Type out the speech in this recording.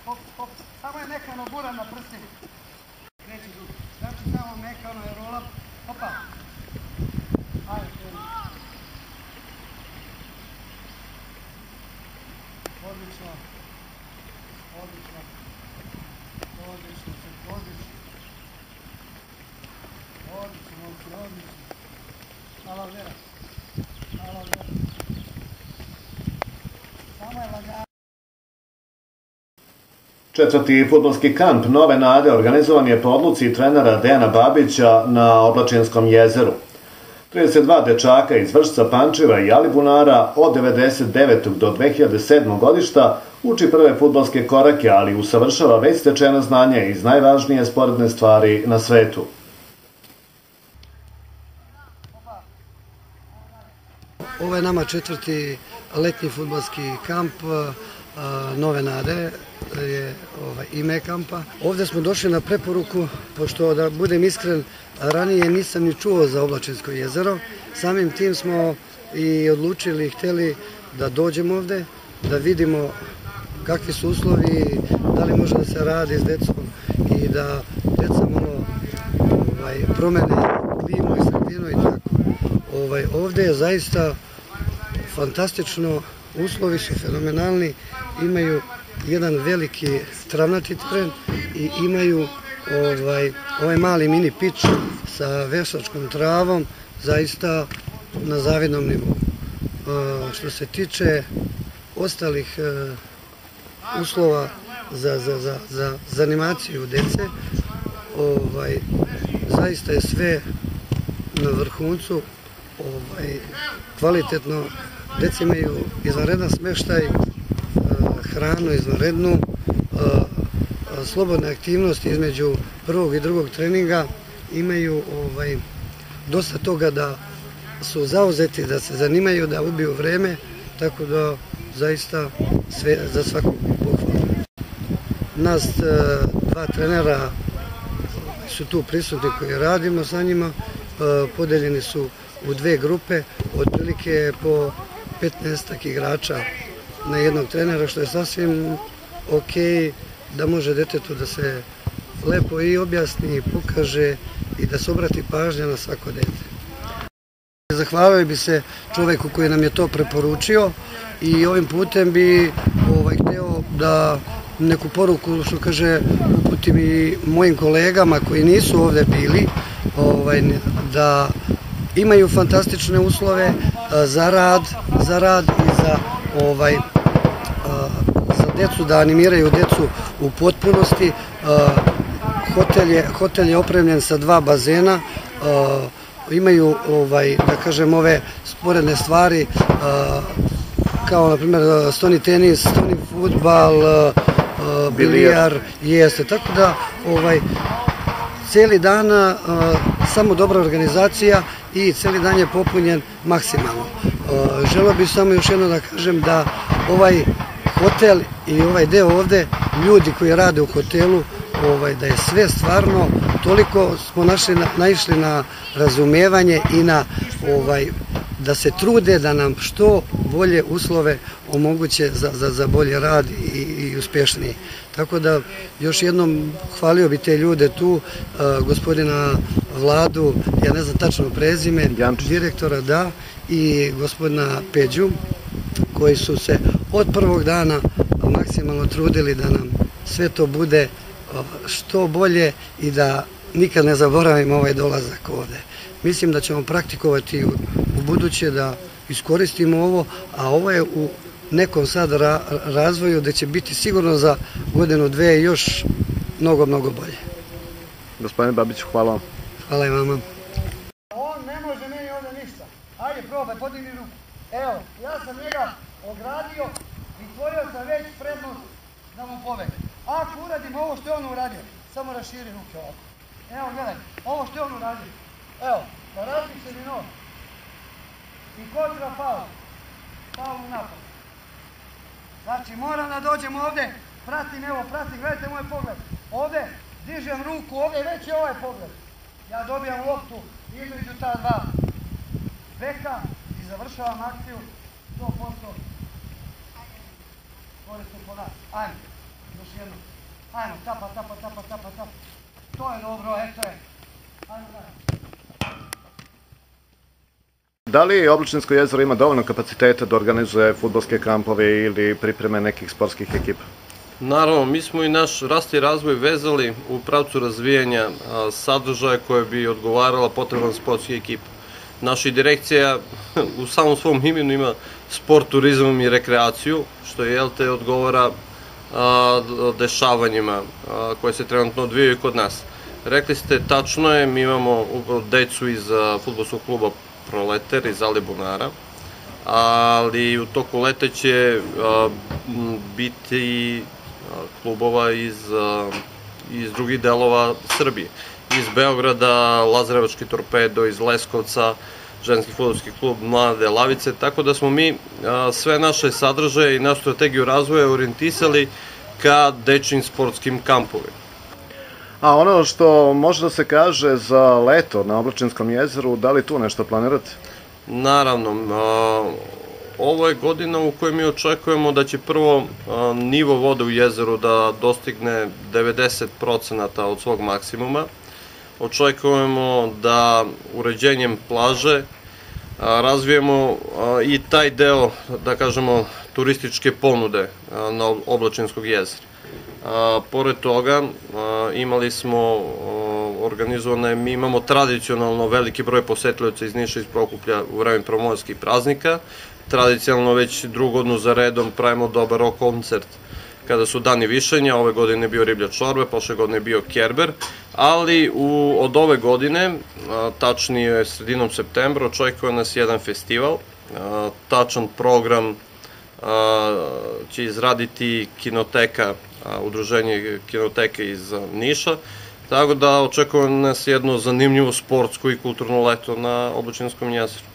Samo je mekano gura na prstima. Kreći drugi. Znači samo mekano je roll up. Opa. Ajde, kreni. Odlično. Odlično. Odlično. Odlično. Hvala vera. Samo je lagano. Četvrti fudbalski kamp Nove Nade organizovan je po odluci trenera Dejana Babića na Oblačinskom jezeru. 32 dečaka iz Vršca, Pančeva i Alibunara od 1999. do 2007. godišta uči prve fudbalske korake, ali usavršava već stečena znanja iz najvažnije sporedne stvari na svetu. Ovo je nama četvrti letnji fudbalski kamp Nove Nade, je ime kampa. Ovdje smo došli na preporuku, pošto da budem iskren, ranije nisam ni čuo za Oblačinsko jezero. Samim tim smo i odlučili i htjeli da dođemo ovdje, da vidimo kakvi su uslovi, da li može da se radi s decom i da deca malo promene klimu i sredinu i tako. Ovdje je zaista fantastično, uslovi su fenomenalni, imaju jedan veliki travnati teren i imaju ovaj mali mini pič sa veštačkom travom, zaista na zavidnom nivou. Što se tiče ostalih uslova za animaciju dece, zaista je sve na vrhuncu, kvalitetno. Deca imaju izvanredan smeštaj, hranu izvanrednu, slobodne aktivnosti između prvog i drugog treninga, imaju dosta toga da su zauzeti, da se zanimaju, da ubiju vreme, tako da zaista sve za svakog pohvalu. Nas dva trenera su tu prisutni koji radimo sa njima, podeljeni su u dve grupe, otprilike po 15 igrača na jednog trenera, što je sasvim ok, da može detetu da se lepo i objasni i pokaže i da se obrati pažnja na svako dete. Zahvalio bi se čoveku koji nam je to preporučio i ovim putem bi hteo da neku poruku, što kaže, uputim i mojim kolegama koji nisu ovdje bili, da imaju fantastične uslove za rad i za decu, da animiraju decu u potpunosti. Hotel je opremljen sa 2 bazena, imaju, da kažem, ove sporedne stvari, kao na primjer stoni tenis, stoni fudbal, bilijar, jeste, tako da cijeli dan samo dobra organizacija i cijeli dan je popunjen maksimalno. Želeo bih samo još jedno da kažem da ovaj hotel i ovaj deo ovde, ljudi koji rade u hotelu, da je sve stvarno, toliko smo naišli na razumevanje i na da se trude da nam što bolje uslove omoguće za bolji rad i uspješniji. Tako da još jednom hvalio bi te ljude tu, gospodina Vladu, ja ne znam tačno prezime, direktora, da, i gospodina Peđu, koji su se od prvog dana maksimalno trudili da nam sve to bude što bolje i da nikad ne zaboravimo ovaj dolazak ovde. Mislim da ćemo praktikovati u buduće da iskoristimo ovo, a ovo je u nekom sad razvoju da će biti sigurno za godinu, dve još mnogo bolje. Gospodine Babiću, hvala vam. Hvala i vama. On ne može meni ovdje ništa. Ajde, probaj, podigni ruku. Evo, ja sam njega ogradio i stvorio sam već prednost da mu pobegne. Ako uradim ovo što je on uradio, samo raširi ruke ovako. Evo, gledaj, ovo što je on uradio. Evo, da razbih se mi nos. I kontra faul. Faul u napad. Znači, moram da dođem ovdje, pratim, gledajte moj pogled. Ovdje, dižem ruku, ovdje već je ovaj pogled. Ja dobijam loptu između ta dva beka i završavam akciju 100% korisno po nas. Ajde, još jednu. Ajmo, tapa. To je dobro, eto je. Ajmo dalje. Da li Oblačinsko jezero ima dovoljno kapaciteta da organizuje fudbalske kampove ili pripreme nekih sportskih ekipa? Naravno, mi smo i naš rast i razvoj vezali u pravcu razvijanja sadržaja koje bi odgovarala potreban sportskih ekipa. Naša direkcija u samom svom imenu ima sport, turizam i rekreaciju, što je odgovara dešavanjima koje se trenutno odvijaju kod nas. Rekli ste, tačno je, mi imamo decu iz fudbalskog kluba Proleter iz Alibunara, ali u toku leta će biti klubova iz drugih delova Srbije. Iz Beograda, Lazarevački Torpedo, iz Leskovca, ženski fudbalski klub Mlade Lavice, tako da smo mi sve naše sadržaje i našu strategiju razvoja orijentisali ka dečjim sportskim kampovima. A ono što može da se kaže za leto na Oblačinskom jezeru, da li tu nešto planirate? Naravno, ovo je godina u kojoj mi očekujemo da će prvo nivo vode u jezeru da dostigne 90% od svog maksimuma. Očekujemo da uređenjem plaže razvijemo i taj deo, da kažemo, turističke ponude na Oblačinskog jezera. Pored toga imali smo organizovane, mi imamo tradicionalno veliki broj posetilaca iz Niša i iz Prokuplja u vreme prvomajskih praznika. Tradicionalno već drugu godinu za redom pravimo dobar rock koncert kada su dani višanja. Ove godine je bio Riblja čorbe, prošle godine je bio Kerber, ali od ove godine, tačnije sredinom septembra, očekuje nas jedan festival. Tačan program će izraditi kinoteka, udruženje kinoteke iz Niša, tako da očekuje nas jedno zanimljivo sportsko i kulturno leto na Oblačinskom jezeru.